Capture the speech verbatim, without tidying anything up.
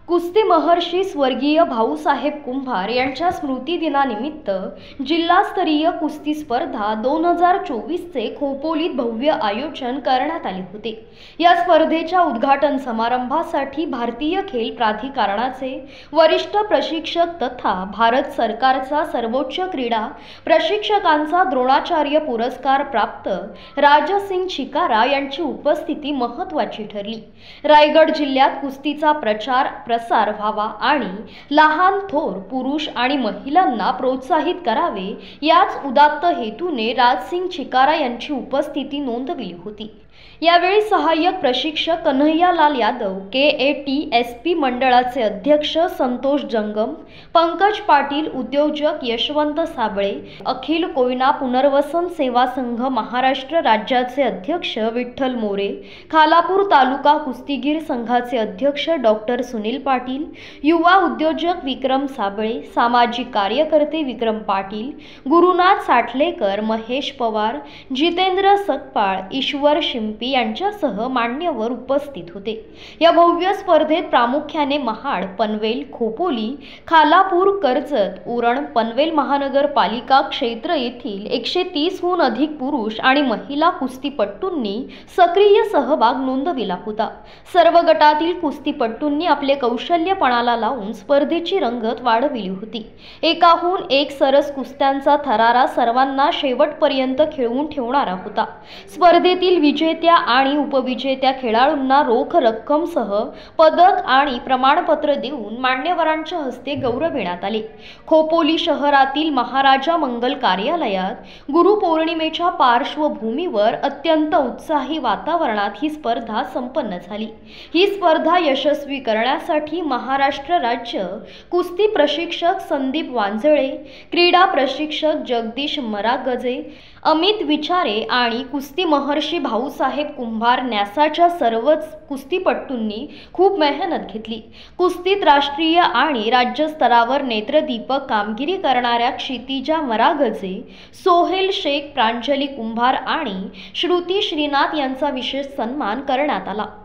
कुस्ती महर्षी स्वर्गीय भाऊसाहेब कुंभार यांच्या स्मृतिदिनानिमित्त जिल्हास्तरीय कुस्ती स्पर्धा दोन हजार चोवीसचे खोपोलीत भव्य आयोजन करण्यात आले होते। या स्पर्धेच्या उद्घाटन समारंभासाठी भारतीय खेल प्राधिकरणाचे वरिष्ठ प्रशिक्षक तथा भारत सरकारचा सर्वोच्च क्रीडा प्रशिक्षकांचा द्रोणाचार्य पुरस्कार प्राप्त राजसिंग चिकारा यांची उपस्थिती महत्त्वाची ठरली। रायगड जिल्ह्यात कुस्तीचा प्रचार प्रसार व्हावा आणि लहान थोर पुरुष आणि महिलांना प्रोत्साहित करावे याच उदात्त हेतूने राजसिंग चिकारा यांची उपस्थिती नोंदविली होती। यावेळी सहाय्यक प्रशिक्षक Kanhaiyalal Yadav, K A T S P मंडळाचे अध्यक्ष संतोष जंगम, पंकज पाटील, उद्योजक यशवंत साबळे, अखिल कोयना पुनर्वसन सेवा संघ महाराष्ट्र राज्याचे अध्यक्ष विठ्ठल मोरे, खालापूर तालुका कुस्तीगीर संघाचे अध्यक्ष डॉक्टर सुनील पाटील, युवा उद्योजक विक्रम साबळे, सामाजिक कार्यकर्ते विक्रम पाटील, गुरुनाथ साठलेकर, महेश पवार, जितेंद्र सकपाळ, ईश्वर शिंपी यांच्यासह मान्यवर उपस्थित होते। या भव्य स्पर्धेत प्रामुख्याने महाड, पनवेल, खोपोली, खालापूर, कर्जत, उरण, पनवेल महानगरपालिका क्षेत्र येथील एकशे तीस हून अधिक पुरुष आणि महिला कुस्तीपटूंनी सक्रिय सहभाग नोंदविला होता। सर्व गटातील कुस्तीपटूंनी आपले कौशल्य पणाला लावून स्पर्धेची रंगत वाढविली होती। एकाहून एक सरस कुस्त्यांचा थरारा सर्वांना शेवटपर्यंत खेळवून ठेवणारा होता। स्पर्धेतील विजेत्या आणि उपविजेत्या खेळाडूंना रोख रक्कमसह पदक आणि प्रमाणपत्र देऊन मान्यवरांच्या हस्ते गौरविण्यात आले। खोपोली शहरातील महाराजा मंगल कार्यालयात गुरुपौर्णिमेच्या पार्श्वभूमीवर अत्यंत उत्साही वातावरणात ही स्पर्धा संपन्न झाली। ही स्पर्धा यशस्वी करण्यासाठी महाराष्ट्र राज्य कुस्ती प्रशिक्षक संदीप वांजळे, क्रीडा प्रशिक्षक जगदीश मरागजे, अमित विचारे आणि कुस्ती महर्षी भाऊसाहेब कुंभार न्यासाच्या सर्वच कुस्तीपटूंनी खूप मेहनत घेतली। कुस्तीत राष्ट्रीय आणि राज्य स्तरावर नेत्रदीपक कामगिरी करणाऱ्या क्षितिजा मरागजे, सोहेल शेख, प्रांजली कुंभार आणि श्रुती श्रीनाथ यांचा विशेष सन्मान करण्यात आला।